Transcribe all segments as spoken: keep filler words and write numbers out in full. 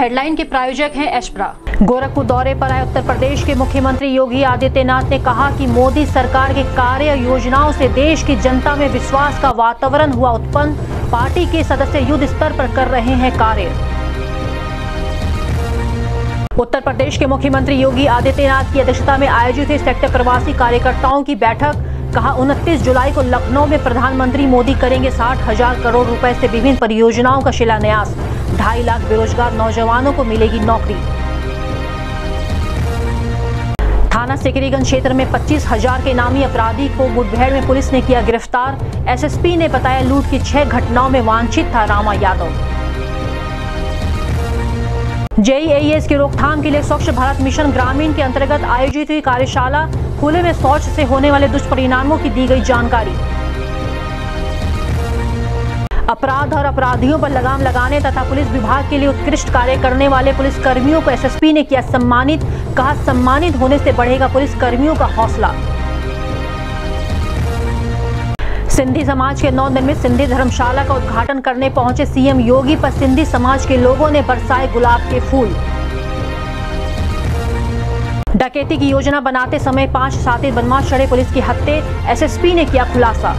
Headline के प्रायोजक हैं एशप्रा। गोरखपुर दौरे पर आए उत्तर प्रदेश के मुख्यमंत्री योगी आदित्यनाथ ने कहा कि मोदी सरकार के कार्य योजनाओं से देश की जनता में विश्वास का वातावरण हुआ उत्पन्न। पार्टी के सदस्य युद्ध स्तर पर कर रहे हैं कार्य। उत्तर प्रदेश के मुख्यमंत्री योगी आदित्यनाथ की अध्यक्षता में आयोजित हुई सेक्टर प्रवासी कार्यकर्ताओं की बैठक। कहा उनतीस जुलाई को लखनऊ में प्रधानमंत्री मोदी करेंगे साठ हजार करोड़ रुपए से विभिन्न परियोजनाओं का शिलान्यास। ढाई लाख बेरोजगार नौजवानों को मिलेगी नौकरी। थाना सिकरीगंज क्षेत्र में पच्चीस हजार के नामी अपराधी को मुठभेड़ में पुलिस ने किया गिरफ्तार। एसएसपी ने बताया लूट की छह घटनाओं में वांछित था रामा यादव। जेईएस की रोकथाम के लिए स्वच्छ भारत मिशन ग्रामीण के अंतर्गत आयोजित हुई कार्यशाला। खुले में शौच से होने वाले दुष्परिणामों की दी गई जानकारी। अपराध और अपराधियों पर लगाम लगाने तथा पुलिस विभाग के लिए उत्कृष्ट कार्य करने वाले पुलिस कर्मियों को एसएसपी ने किया सम्मानित। कहा सम्मानित होने से बढ़ेगा पुलिस कर्मियों का हौसला। सिंधी समाज के नवनिर्मित सिंधी धर्मशाला का उद्घाटन करने पहुंचे सीएम योगी पर सिंधी समाज के लोगों ने बरसाए गुलाब के फूल। डकैती की योजना बनाते समय पांच शातिर बदमाश चढ़े पुलिस की हत्या। एसएसपी ने किया खुलासा।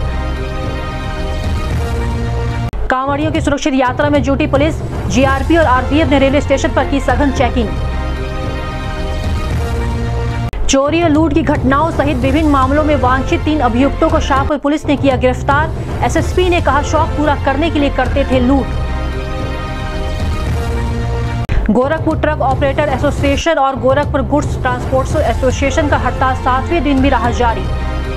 कांवड़ियों की सुरक्षित यात्रा में जुटी पुलिस। जीआरपी और आरपीएफ ने रेलवे स्टेशन पर की सघन चेकिंग। चोरी और लूट की घटनाओं सहित विभिन्न मामलों में वांछित तीन अभियुक्तों को शाहपुर पुलिस ने किया गिरफ्तार। एसएसपी ने कहा शौक पूरा करने के लिए करते थे लूट। गोरखपुर ट्रक ऑपरेटर एसोसिएशन और गोरखपुर गुड्स ट्रांसपोर्टर्स एसोसिएशन का हड़ताल सातवें दिन भी रहा जारी।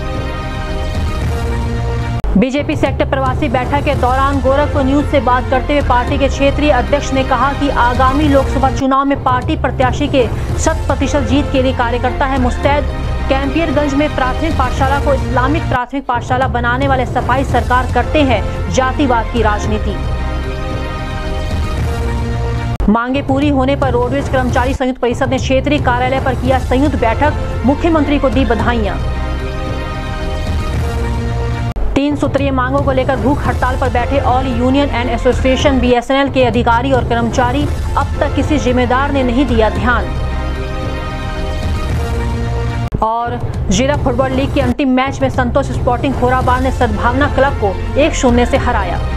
बीजेपी सेक्टर प्रवासी बैठक के दौरान गोरखपुर न्यूज से बात करते हुए पार्टी के क्षेत्रीय अध्यक्ष ने कहा कि आगामी लोकसभा चुनाव में पार्टी प्रत्याशी के शत प्रतिशत जीत के लिए कार्यकर्ता है मुस्तैद। कैंपियरगंज में प्राथमिक पाठशाला को इस्लामिक प्राथमिक पाठशाला बनाने वाले सफाई सरकार करते हैं जातिवाद की राजनीति। मांगे पूरी होने पर रोडवेज कर्मचारी संयुक्त परिषद ने क्षेत्रीय कार्यालय पर किया संयुक्त बैठक। मुख्यमंत्री को दी बधाइयां। तीन सूत्रीय मांगों को लेकर भूख हड़ताल पर बैठे all union and association BSNL के अधिकारी और कर्मचारी। अब तक किसी जिम्मेदार ने नहीं दिया ध्यान। और जिला फुटबॉल लीग के अंतिम मैच में संतोष स्पोर्टिंग खोराबार ने सद्भावना क्लब को एक शून्य से हराया।